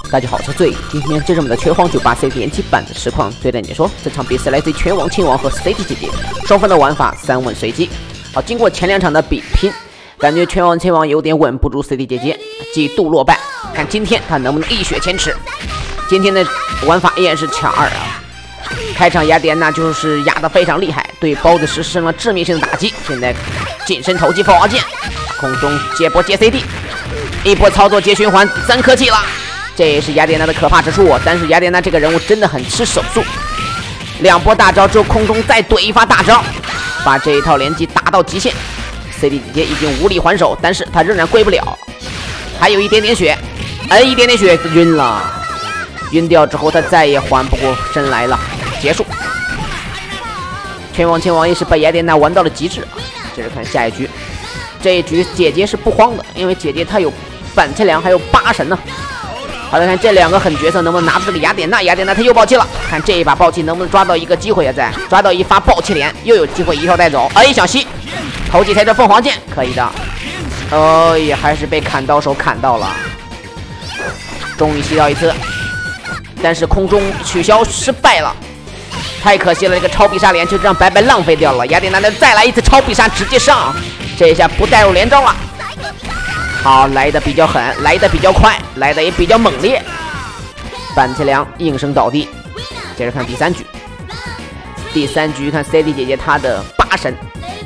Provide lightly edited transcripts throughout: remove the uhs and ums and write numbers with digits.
大家好，我是醉。今天这是我们的拳皇98 CD 连击版的实况。对的，你说这场比赛来自于拳王亲王和 CD 姐姐，双方的玩法三稳随机。好，经过前2场的比拼，感觉拳王亲王有点稳不住 CD 姐姐，几度落败。看今天他能不能一雪前耻。今天的玩法依然是抢2啊。开场雅典娜就是压得非常厉害，对包子实施了致命性的打击。现在近身投击凤凰剑，空中接波接 CD， 一波操作接循环，真客气了。这也是雅典娜的可怕之处，但是雅典娜这个人物真的很吃手速，2波大招之后空中再怼一发大招，把这一套连击打到极限。CD 姐姐已经无力还手，但是她仍然归不了，还有一点点血，一点点血晕了，晕掉之后她再也缓不过身来了，结束。拳王亲王也是把雅典娜玩到了极致啊！接着看下一局，这一局姐姐是不慌的，因为姐姐她有板切良还有8神呢。好的，看这2个狠角色能不能拿住这个雅典娜。雅典娜她又爆气了，看这一把爆气能不能抓到一个机会啊？再抓到一发爆气连，又有机会一跳带走。想吸，投技抬着凤凰剑，可以的。也还是被砍刀手砍到了，终于吸到一次，但是空中取消失败了，太可惜了！这个超必杀连就这样白白浪费掉了。雅典娜再来一次超必杀，直接上，这一下不带入连招了。好，来的比较狠，来的比较快，来的也比较猛烈。板切良应声倒地。接着看第3局，第3局看 CD 姐姐她的8神。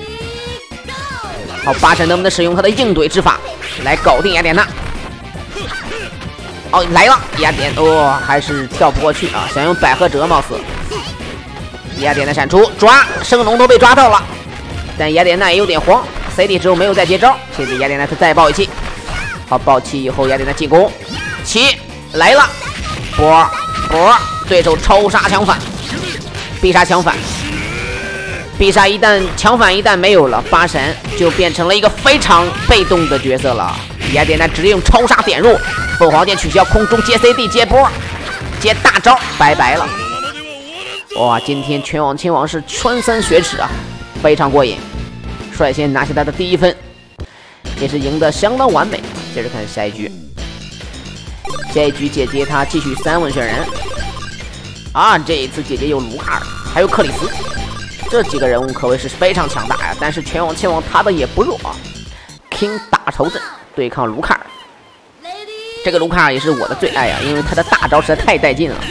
好，8神能不能使用她的应怼之法来搞定雅典娜？来了，雅典还是跳不过去啊，想用百合折貌似。雅典娜闪出抓，圣龙都被抓到了，但雅典娜也有点慌。CD 之后没有再接招，现在雅典娜她再爆一气。好，爆气以后雅典娜进攻，起来了，波，对手超杀强反，必杀强反，必杀一旦强反一旦没有了，8神就变成了一个非常被动的角色了。雅典娜直接用超杀点入，凤凰剑取消，空中接 CD 接波接大招，拜拜了。哇，今天拳王亲王是穿3雪耻啊，非常过瘾，率先拿下他的第1分，也是赢得相当完美。接着看下一局，下一局姐姐她继续3问选人啊，这一次姐姐有卢卡尔还有克里斯，这几个人物可谓是非常强大呀。但是拳王亲王他的也不弱啊 ，King 大头阵对抗卢卡尔，这个卢卡尔也是我的最爱啊，因为他的大招实在太带劲了。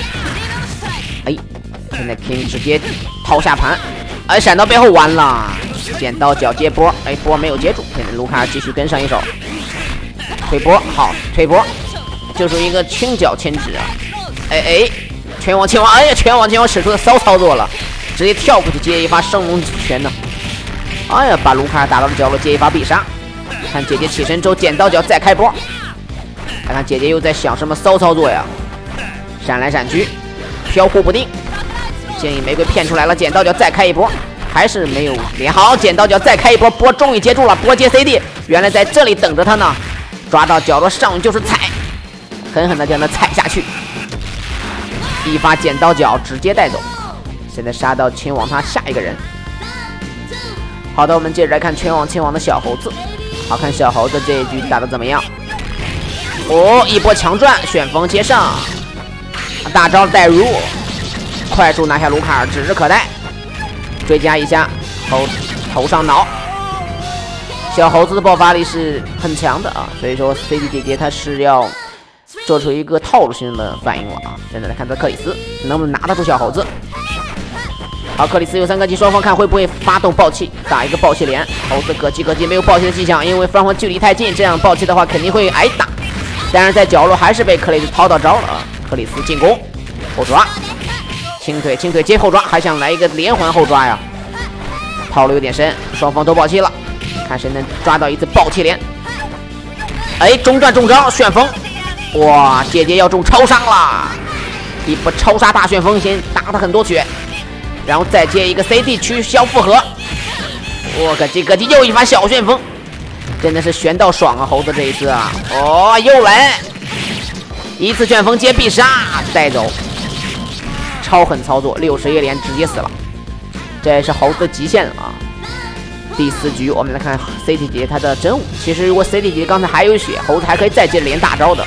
现在 King 直接掏下盘，闪到背后完了，剪刀脚接波，波没有接住。现在卢卡尔继续跟上一手，推波，好推波，就是一个轻脚牵制啊。拳王亲王，拳王亲王使出的骚操作了，直接跳过去接一发圣龙拳呢。把卢卡尔打到了角落，接一发必杀。看姐姐起身之后剪刀脚再开波，看看姐姐又在想什么骚操作呀？闪来闪去，飘忽不定。剑影玫瑰骗出来了，剪刀脚再开一波，还是没有连好，剪刀脚再开一波，波终于接住了，波接 CD， 原来在这里等着他呢，抓到角落上就是踩，狠狠的将他踩下去，一发剪刀脚直接带走。现在杀到拳王他下一个人。好的，我们接着来看拳王亲王的小猴子，好看小猴子这一局打得怎么样？一波强转，旋风接上，大招带入，快速拿下卢卡尔，指日可待。追加一下，头上挠。小猴子的爆发力是很强的啊，所以说 CD 姐姐她是要做出一个套路性的反应了啊。现在来看这克里斯能不能拿得住小猴子。好，克里斯有3个技，双方看会不会发动爆气，打一个爆气连。猴子咯叽没有爆气的迹象，因为双方距离太近，这样爆气的话肯定会挨打。但是在角落还是被克里斯掏到招了啊。克里斯进攻，后抓，轻腿接后抓，还想来一个连环后抓呀，套路有点深，双方都爆气了，看谁能抓到一次爆气连。中转中招，旋风，哇，姐姐要中超杀了，一波超杀大旋风，先打他很多血，然后再接一个 CD 取消复合，我咯叽又一发小旋风，真的是旋到爽啊！猴子这一次啊，又来一次旋风接必杀带走，超狠操作，61连直接死了，这也是猴子的极限了啊！第4局我们来看 CD 姐姐她的真武，其实如果 CD 姐姐刚才还有血，猴子还可以再接连大招的，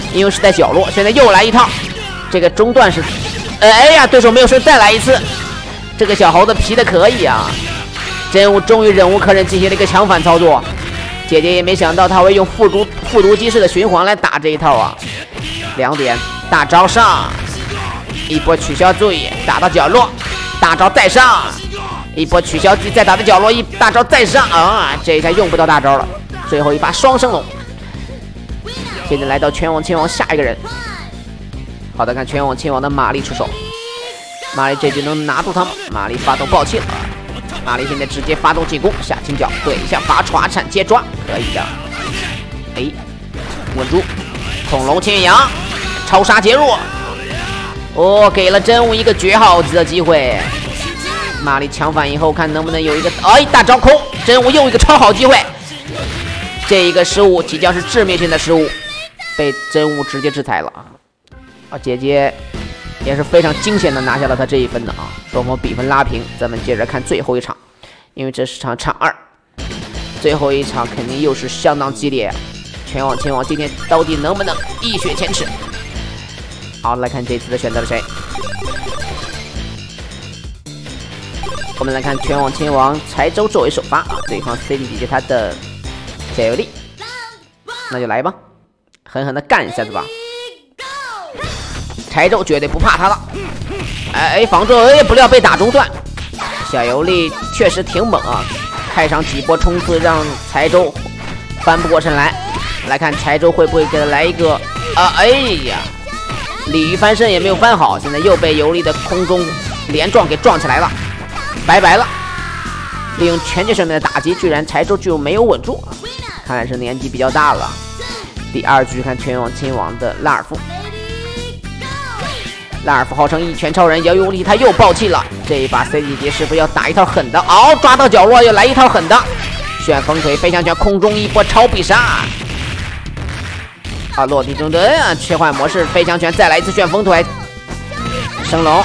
因为是在角落。现在又来一套，这个中段是，哎呀，对手没有事，再来一次。这个小猴子皮的可以啊！真武终于忍无可忍，进行了一个强反操作。姐姐也没想到他会用复读机式的循环来打这一套啊！2点大招上，一波取消注意，打到角落，大招再上。一波取消技，再打的角落，一大招再上啊！这一下用不到大招了，最后一发双升龙。现在来到拳王亲王下一个人，好的，看拳王亲王的玛丽出手，玛丽这局能拿住他吗？玛丽发动暴气了，玛丽现在直接发动进攻，下清角对一下罚抓铲接抓，可以的。哎，稳住，恐龙牵羊，超杀接入，哦，给了真武一个绝好的机会。玛丽强反以后，看能不能有一个大招空，真武又一个超好机会。这一个失误即将是致命性的失误，被真武直接制裁了啊！姐姐也是非常惊险的拿下了他这一分的啊！双方比分拉平，咱们接着看最后一场，因为这是场2，最后一场肯定又是相当激烈。拳王亲王今天到底能不能一雪前耻？好，来看这次的选择了谁？我们来看拳王亲王柴州作为首发啊，对方 CD 姐姐她的加油力，那就来吧，狠狠的干一下子吧。柴州绝对不怕他了，哎，防住，不料被打中断。小游力确实挺猛啊，开场几波冲刺让柴州翻不过身来。来看柴州会不会给他来一个哎呀，鲤鱼翻身也没有翻好，现在又被游力的空中连撞给撞起来了。拜拜了！利用拳击上面的打击，居然柴州就没有稳住，看来是年纪比较大了。第2局看拳王亲王的拉尔夫，拉尔夫号称一拳超人，姚游力他又爆气了。这一把 C 姐姐是不是要打一套狠的？哦，抓到角落又来一套狠的，旋风腿飞翔拳空中一波超必杀。啊，落地中蹲啊，切换模式飞翔拳，再来一次旋风腿，升龙，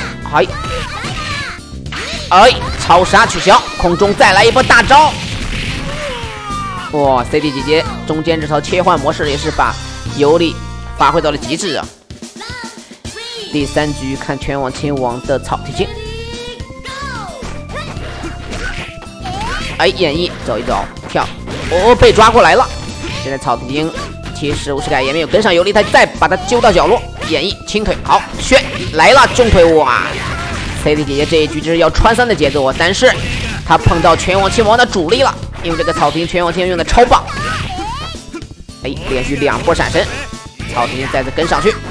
哎，超杀取消，空中再来一波大招。哇 ，CD 姐姐中间这套切换模式也是把游力发挥到了极致啊！第3局看拳王亲王的草剃精，哎，演绎走一走跳，哦，被抓过来了。现在草剃精其实50改也没有跟上游力，他再把他揪到角落，演绎轻腿，好，旋来了重腿，哇！ CD 姐姐这一局就是要穿3的节奏，但是她碰到拳王亲王的主力了，因为这个草坪拳王亲王用的超棒，哎，连续2波闪身，草坪再次跟上去，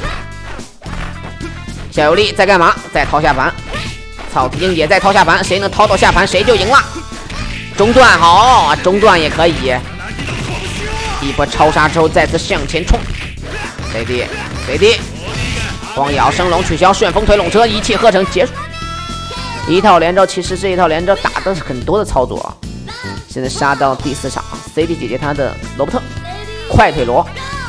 小游力在干嘛？在掏下盘，草坪也在掏下盘，谁能掏到下盘谁就赢了。中段好，中段也可以，一波超杀之后再次向前冲 ，CD， 光瑶升龙取消，旋风腿拢车，一气呵成结束。 一套连招，其实这一套连招打的是很多的操作啊。现在杀到第4场 ，CD 姐姐她的罗伯特快腿罗，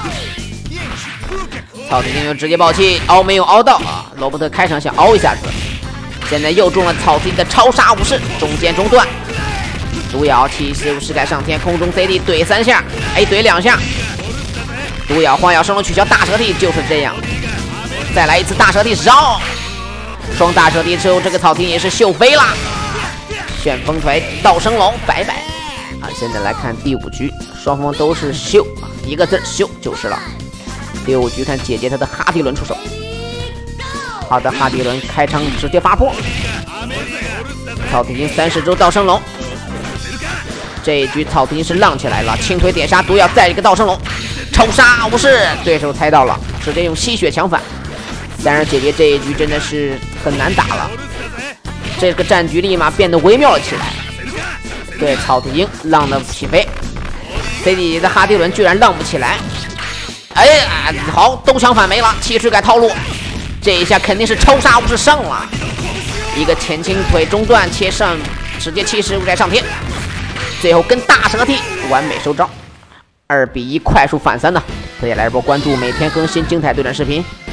草剃精又直接爆气，凹没有凹到啊！罗伯特开场想凹一下子，现在又中了草剃的超杀武士，中间中断，毒咬70-50改上天，空中 CD 怼3下，哎怼2下，毒咬晃咬升龙取消大蛇体，就是这样，再来一次大蛇体烧。 双大蛇体之后，这个草坪也是秀飞了，旋风腿倒升龙，拜拜啊！现在来看第5局，双方都是秀，一个字秀就是了。第5局看姐姐她的哈迪伦出手，好的哈迪伦开场直接发破，草坪经30周倒升龙，这一局草坪是浪起来了，轻腿点杀毒药，再一个倒升龙，超杀武士，对手猜到了，直接用吸血强反。 但是姐姐这一局真的是很难打了，这个战局立马变得微妙了起来。对，草剃精浪的起飞 ，CD 姐姐的哈迪伦居然浪不起来。哎呀，好，都抢反没了，70改套路，这一下肯定是超杀武士上了，一个前倾腿中段切上，直接75改上天，最后跟大蛇踢完美收招，2比1快速反3呢。大家来波关注，每天更新精彩对战视频。